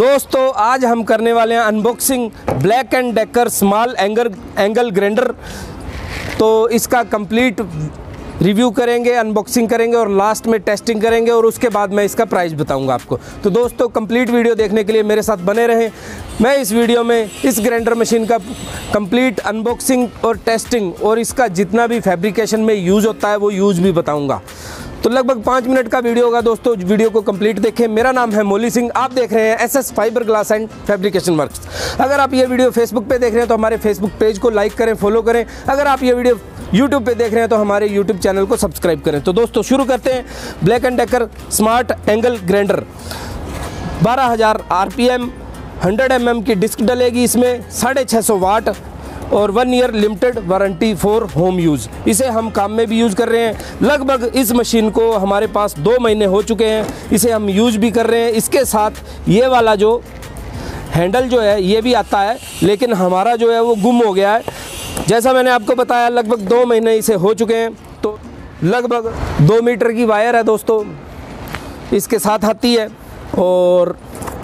दोस्तों आज हम करने वाले हैं unboxing black and decker small angle grinder. तो इसका कंप्लीट रिव्यू करेंगे, अनबॉक्सिंग करेंगे और लास्ट में टेस्टिंग करेंगे और उसके बाद मैं इसका प्राइस बताऊंगा आपको। तो दोस्तों कंप्लीट वीडियो देखने के लिए मेरे साथ बने रहें। मैं इस वीडियो में इस ग्राइंडर मशीन का कंप्लीट अनबॉक्सिंग और टेस्टिंग और इसका जितना भी फैब्रिकेशन में यूज़ होता है वो यूज़ भी बताऊँगा। तो लगभग 5 मिनट का वीडियो होगा दोस्तों, वीडियो को कंप्लीट देखें। मेरा नाम है मौली सिंह, आप देख रहे हैं SS fibre glass and fabrication works. अगर आप ये वीडियो फेसबुक पे देख रहे हैं तो हमारे फेसबुक पेज को लाइक करें, फॉलो करें। अगर आप ये वीडियो यूट्यूब पे देख रहे हैं तो हमारे यूट्यूब चैनल को सब्सक्राइब करें। तो दोस्तों शुरू करते हैं। Black and decker smart angle grinder 12,000 RPM 100 mm की डिस्क डलेगी इसमें, 650 वाट और 1 year limited warranty for home use. इसे हम काम में भी यूज़ कर रहे हैं। लगभग इस मशीन को हमारे पास 2 महीने हो चुके हैं, इसे हम यूज़ भी कर रहे हैं। इसके साथ ये वाला जो हैंडल जो है ये भी आता है, लेकिन हमारा जो है वो गुम हो गया है। जैसा मैंने आपको बताया लगभग 2 महीने इसे हो चुके हैं। तो लगभग 2 मीटर की वायर है दोस्तों, इसके साथ आती है और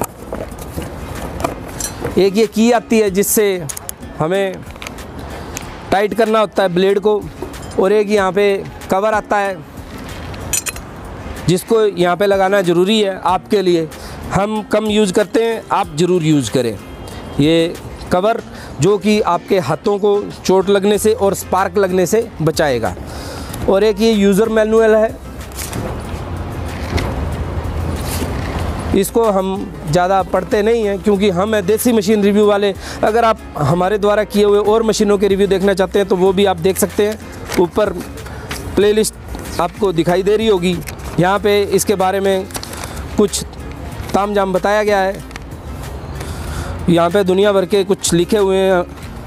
एक ये की आती है जिससे हमें टाइट करना होता है ब्लेड को, और एक यहाँ पे कवर आता है जिसको यहाँ पे लगाना ज़रूरी है आपके लिए। हम कम यूज़ करते हैं, आप ज़रूर यूज़ करें ये कवर, जो कि आपके हाथों को चोट लगने से और स्पार्क लगने से बचाएगा। और एक ये यूज़र मैनुअल है, इसको हम ज़्यादा पढ़ते नहीं हैं क्योंकि हम हैं देसी मशीन रिव्यू वाले। अगर आप हमारे द्वारा किए हुए और मशीनों के रिव्यू देखना चाहते हैं तो वो भी आप देख सकते हैं। ऊपर प्लेलिस्ट आपको दिखाई दे रही होगी, यहाँ पे इसके बारे में कुछ तामझाम बताया गया है। यहाँ पे दुनिया भर के कुछ लिखे हुए हैं।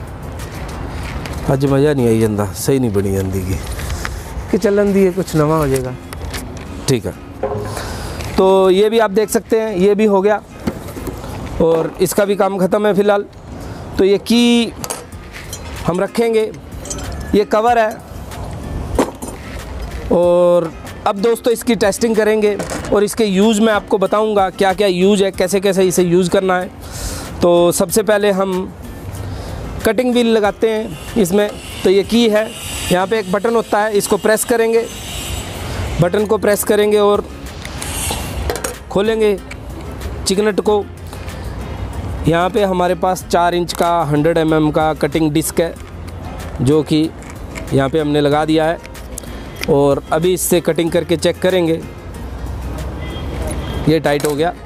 आज मज़ा नहीं आई जंदा, सही नहीं बनी जंदी की कि चलन दी है, कुछ नवा हो जाएगा। ठीक है, तो ये भी आप देख सकते हैं, ये भी हो गया और इसका भी काम ख़त्म है फ़िलहाल। तो ये की हम रखेंगे, ये कवर है। और अब दोस्तों इसकी टेस्टिंग करेंगे और इसके यूज़ मैं आपको बताऊंगा क्या क्या यूज़ है, कैसे कैसे इसे यूज़ करना है। तो सबसे पहले हम कटिंग व्हील लगाते हैं इसमें। तो ये की है, यहाँ पे एक बटन होता है, इसको प्रेस करेंगे, बटन को प्रेस करेंगे और खोलेंगे चिकनट को। यहाँ पे हमारे पास 4 इंच का 100 mm का कटिंग डिस्क है जो कि यहाँ पे हमने लगा दिया है। और अभी इससे कटिंग करके चेक करेंगे। ये टाइट हो गया।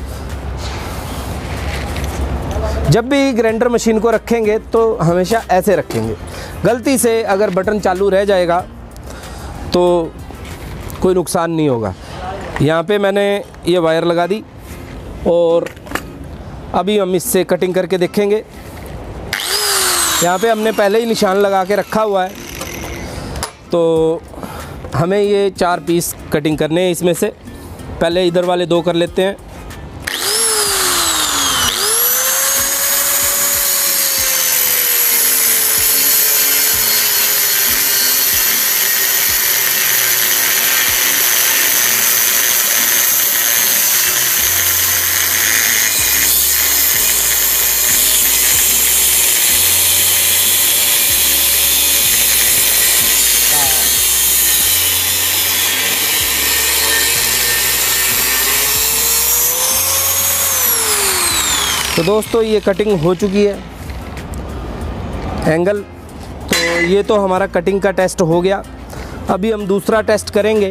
जब भी ग्राइंडर मशीन को रखेंगे तो हमेशा ऐसे रखेंगे। गलती से अगर बटन चालू रह जाएगा तो कोई नुकसान नहीं होगा। यहाँ पे मैंने ये वायर लगा दी और अभी हम इससे कटिंग करके देखेंगे। यहाँ पे हमने पहले ही निशान लगा के रखा हुआ है। तो हमें ये 4 पीस कटिंग करने हैं। इसमें से पहले इधर वाले 2 कर लेते हैं। तो दोस्तों ये कटिंग हो चुकी है एंगल। तो ये तो हमारा कटिंग का टेस्ट हो गया। अभी हम दूसरा टेस्ट करेंगे।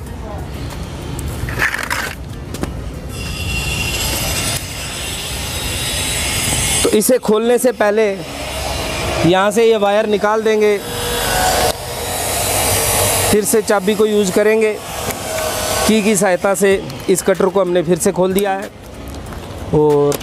तो इसे खोलने से पहले यहाँ से ये वायर निकाल देंगे, फिर से चाबी को यूज़ करेंगे। की सहायता से इस कटर को हमने फिर से खोल दिया है। और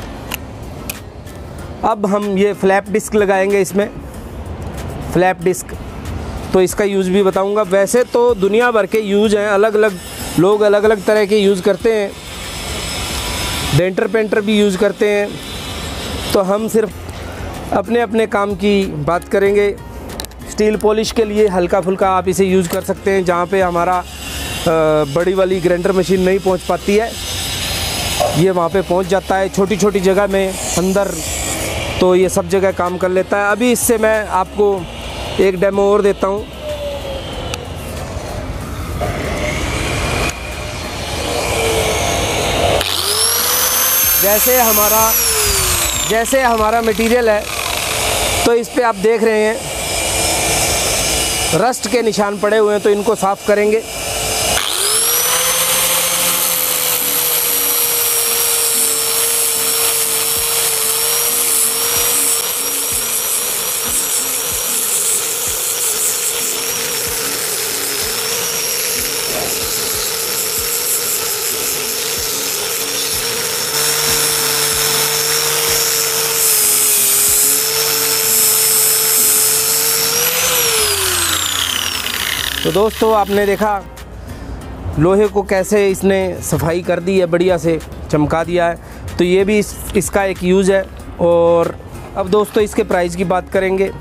अब हम ये फ्लैप डिस्क लगाएंगे इसमें, फ्लैप डिस्क। तो इसका यूज़ भी बताऊंगा। वैसे तो दुनिया भर के यूज़ हैं, अलग अलग लोग अलग अलग तरह के यूज़ करते हैं। डेंटर पेंटर भी यूज़ करते हैं। तो हम सिर्फ अपने अपने काम की बात करेंगे। स्टील पॉलिश के लिए हल्का फुल्का आप इसे यूज़ कर सकते हैं जहाँ पे हमारा बड़ी वाली ग्राइंडर मशीन नहीं पहुँच पाती है। ये वहाँ पे पहुँच जाता है, छोटी छोटी जगह में अंदर, तो ये सब जगह काम कर लेता है। अभी इससे मैं आपको एक डेमो और देता हूँ। जैसे हमारा मटेरियल है, तो इस पे आप देख रहे हैं रस्ट के निशान पड़े हुए हैं, तो इनको साफ़ करेंगे। तो दोस्तों आपने देखा लोहे को कैसे इसने सफाई कर दी है, बढ़िया से चमका दिया है। तो ये भी इसका एक यूज़ है। और अब दोस्तों इसके प्राइस की बात करेंगे।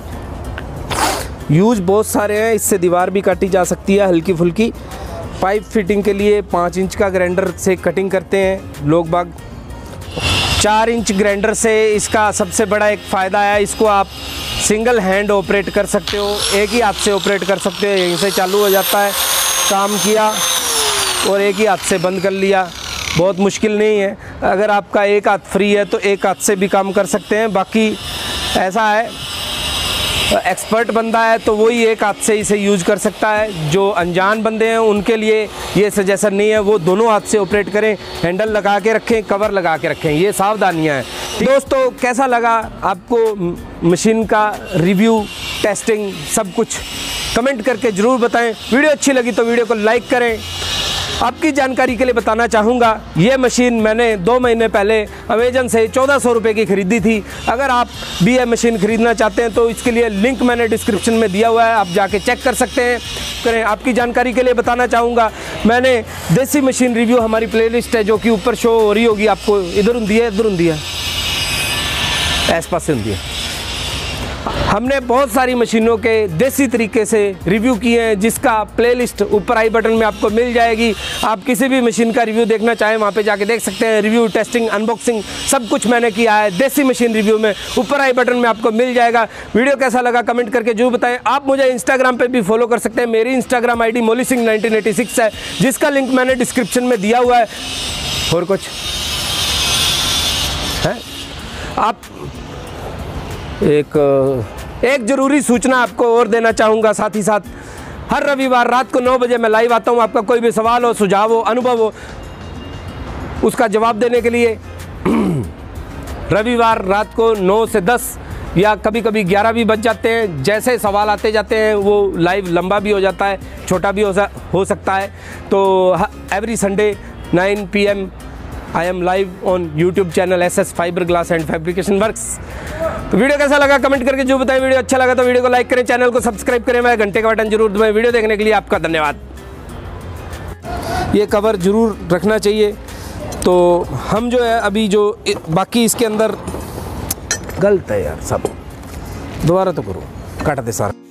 यूज बहुत सारे हैं, इससे दीवार भी काटी जा सकती है हल्की फुल्की। पाइप फिटिंग के लिए 5 इंच का ग्राइंडर से कटिंग करते हैं लोग बाग। 4 इंच ग्राइंडर से इसका सबसे बड़ा एक फ़ायदा है, इसको आप सिंगल हैंड ऑपरेट कर सकते हो, एक ही हाथ से ऑपरेट कर सकते हो। यहीं से चालू हो जाता है, काम किया और एक ही हाथ से बंद कर लिया, बहुत मुश्किल नहीं है। अगर आपका एक हाथ फ्री है तो एक हाथ से भी काम कर सकते हैं। बाकी ऐसा है, एक्सपर्ट बंदा है तो वही एक हाथ से इसे यूज़ कर सकता है। जो अनजान बंदे हैं उनके लिए ये सजेशन नहीं है, वो दोनों हाथ से ऑपरेट करें, हैंडल लगा के रखें, कवर लगा के रखें, ये सावधानियां हैं। दोस्तों कैसा लगा आपको मशीन का रिव्यू, टेस्टिंग, सब कुछ कमेंट करके ज़रूर बताएं। वीडियो अच्छी लगी तो वीडियो को लाइक करें। आपकी जानकारी के लिए बताना चाहूँगा, ये मशीन मैंने 2 महीने पहले अमेजन से 1400 रुपये की ख़रीदी थी। अगर आप भी ये मशीन ख़रीदना चाहते हैं तो इसके लिए लिंक मैंने डिस्क्रिप्शन में दिया हुआ है, आप जाके चेक कर सकते हैं। करें। आपकी जानकारी के लिए बताना चाहूँगा, मैंने देसी मशीन रिव्यू, हमारी प्लेलिस्ट है जो कि ऊपर शो हो रही होगी आपको, इधर होती है इस पास से होती है। हमने बहुत सारी मशीनों के देसी तरीके से रिव्यू किए हैं, जिसका प्लेलिस्ट ऊपर आई बटन में आपको मिल जाएगी। आप किसी भी मशीन का रिव्यू देखना चाहें वहाँ पे जाके देख सकते हैं। रिव्यू, टेस्टिंग, अनबॉक्सिंग सब कुछ मैंने किया है देसी मशीन रिव्यू में, ऊपर आई बटन में आपको मिल जाएगा। वीडियो कैसा लगा कमेंट करके जरूर बताएं। आप मुझे इंस्टाग्राम पर भी फॉलो कर सकते हैं, मेरी इंस्टाग्राम ID मोलीसिंह 1986 है, जिसका लिंक मैंने डिस्क्रिप्शन में दिया हुआ है। और कुछ है, आप एक ज़रूरी सूचना आपको और देना चाहूँगा, साथ ही साथ हर रविवार रात को 9 बजे मैं लाइव आता हूँ। आपका कोई भी सवाल हो, सुझाव हो, अनुभव हो, उसका जवाब देने के लिए रविवार रात को 9 से 10 या कभी कभी 11 भी बज जाते हैं। जैसे सवाल आते जाते हैं वो लाइव लंबा भी हो जाता है, छोटा भी हो सकता है। तो every Sunday 9 PM I am live on YouTube channel SS fibre glass and fabrication works. तो वीडियो कैसा लगा कमेंट करके जो बताएं। वीडियो अच्छा लगा तो वीडियो को लाइक करें, चैनल को सब्सक्राइब करें, मैं घंटे का बटन जरूर दबाएं। वीडियो देखने के लिए आपका धन्यवाद। ये कवर जरूर रखना चाहिए। तो हम जो है अभी जो बाकी इसके अंदर गलत है यार, सब दोबारा तो करो, काट दे सारा।